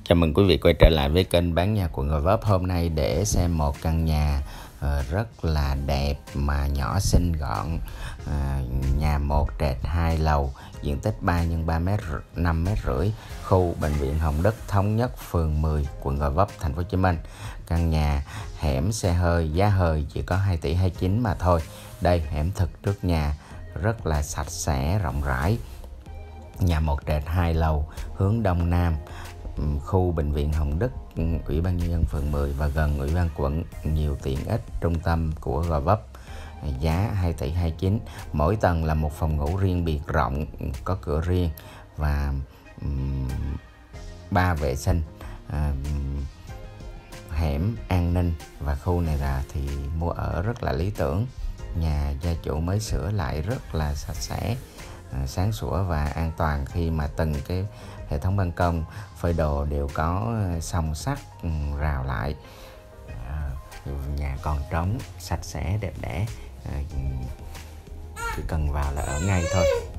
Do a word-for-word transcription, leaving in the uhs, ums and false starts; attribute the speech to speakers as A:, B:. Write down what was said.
A: Chào mừng quý vị quay trở lại với kênh bán nhà của BđsVũPhát. Hôm nay để xem một căn nhà rất là đẹp mà nhỏ xinh gọn. Nhà một trệt hai lầu, diện tích ba nhân ba mét, năm mét rưỡi, khu bệnh viện Hồng Đức Thống Nhất, phường mười, quận Gò Vấp, thành phố Hồ Chí Minh. Căn nhà hẻm xe hơi, giá hơi chỉ có hai tỷ hai mươi chín mà thôi. Đây, hẻm thực trước nhà rất là sạch sẽ, rộng rãi. Nhà một trệt hai lầu, hướng đông nam, khu bệnh viện Hồng Đức, Ủy ban nhân dân phường mười và gần Ủy ban quận, nhiều tiện ích, trung tâm của Gò Vấp. Giá hai tỷ hai mươi chín, mỗi tầng là một phòng ngủ riêng biệt rộng, có cửa riêng và ba um, vệ sinh, um, hẻm an ninh, và khu này là thì mua ở rất là lý tưởng. Nhà gia chủ mới sửa lại rất là sạch sẽ, sáng sủa và an toàn khi mà từng cái hệ thống ban công, phơi đồ đều có song sắt rào lại. Nhà còn trống, sạch sẽ, đẹp đẽ, chỉ cần vào là ở ngay thôi.